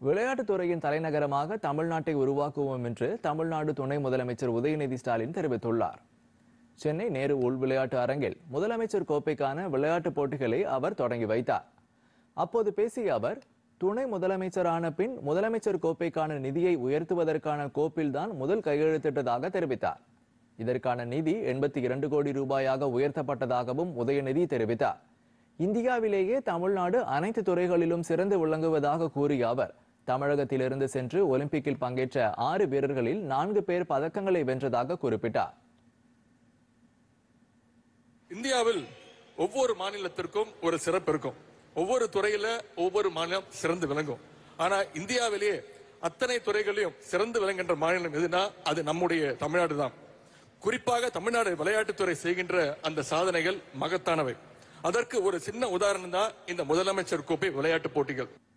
விளையாட்டுத் துறையின் தலைநகரமாக தமிழ்நாட்டை உருவாக்குவோம் என்று தமிழ்நாடு துணை முதலமைச்சர் உதயநிதி ஸ்டாலின் தெரிவித்துள்ளார். சென்னை நேரு உள் விளையாட்டு அரங்கில் முதலமைச்சர் கோப்பைக்கான விளையாட்டுப் போட்டிகளை அவர் தொடங்கி வைத்தார். அப்போது பேசிய அவர், துணை முதலமைச்சரான பின் முதலமைச்சர் கோப்பைக்கான நிதியை உயர்த்துவதற்கான கோப்பில்தான் முதல் கையெழுத்திட்டதாக தெரிவித்தார். இதற்கான நிதி 82 கோடி ரூபாயாக உயர்த்தப்பட்டதாகவும் உதயநிதி தெரிவித்தார். இந்தியாவிலேயே தமிழ்நாடு அனைத்து துறைகளிலும் சிறந்து விளங்குவதாக கூறிய அவர், தமிழகத்திலிருந்து சென்று ஒலிம்பிக்கில் பங்கேற்ற 6 வீரர்களில் 4 பேர் பதக்கங்களை வென்றதாக குறிப்பிட்டார். இந்தியாவில் ஒவ்வொரு மாநிலத்திற்கும் ஒரு சிறப்பு இருக்கும். ஒவ்வொரு துறையில ஒவ்வொரு மாநிலம் சிறந்து விளங்கும். ஆனா இந்தியாவிலேயே அத்தனை துறைகளையும் சிறந்து விளங்குகின்ற மாநிலம் எதுனா அது நம்முடைய தமிழ்நாடு தான். குறிப்பாக தமிழ்நாடு விளையாட்டுத்துறை செய்கின்ற அந்த சாதனைகள் மகத்தானவை. அதற்கு ஒரு சின்ன உதாரணம் தான் இந்த முதலமைச்சர் கோப்பை விளையாட்டு போட்டிகள்.